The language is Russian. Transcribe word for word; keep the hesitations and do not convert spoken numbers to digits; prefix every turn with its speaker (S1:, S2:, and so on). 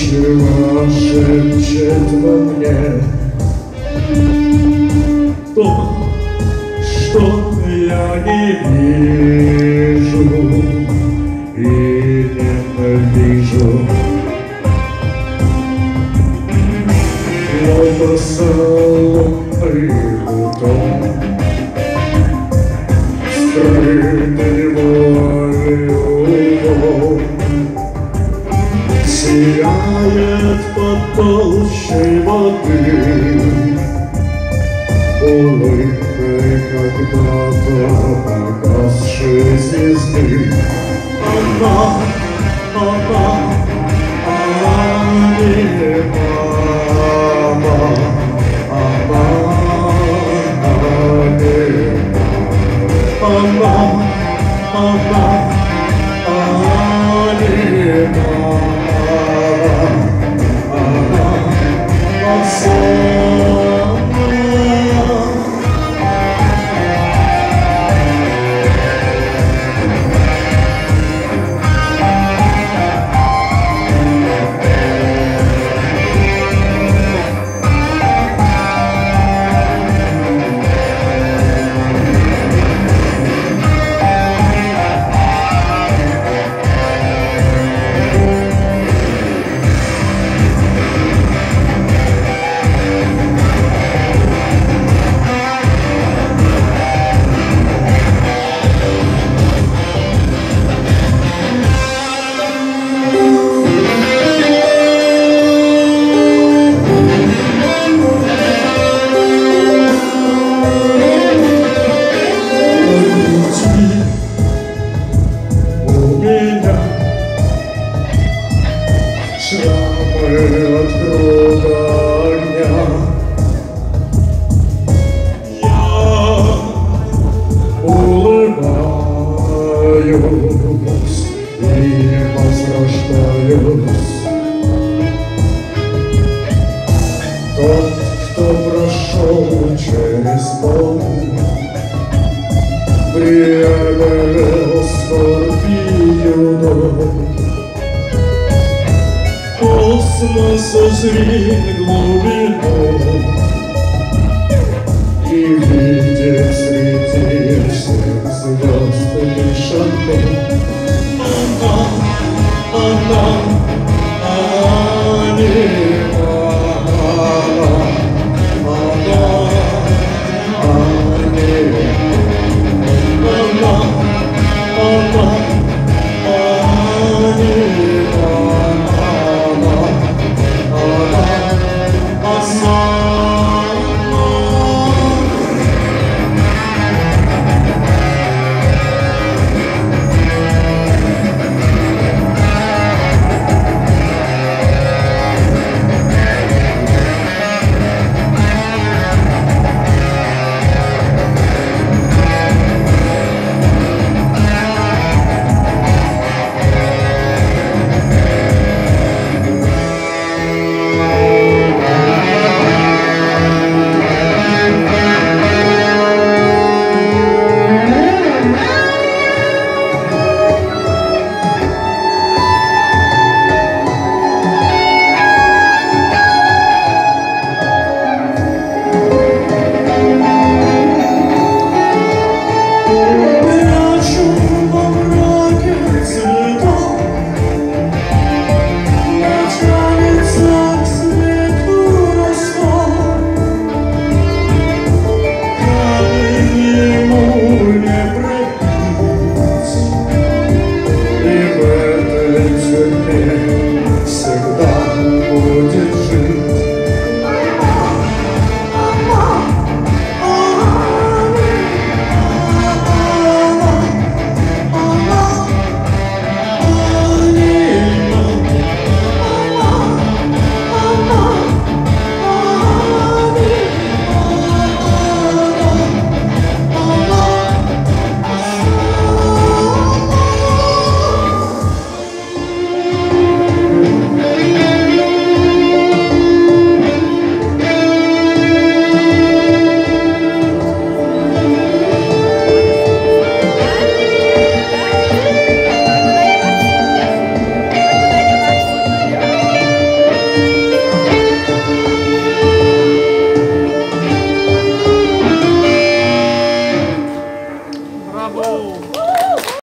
S1: Задумчиво шепчет во мне то, что я не вижу и ненавижу. Лотосоломный бутон, скрытый волею, сияет под толщей воды улыбкой когда-то погасшей звезды. Она, она, она не мама, она, она не мама, она, она не мама. Шрамы от круга огня. Я улыбаюсь и возрождаюсь. Тот, кто прошел через боль, преодолел скорбь и юдоль. Космос узрит глубину и видит среди всех звезд лишь одну. Она, она, она не мама, она, она не мама, она.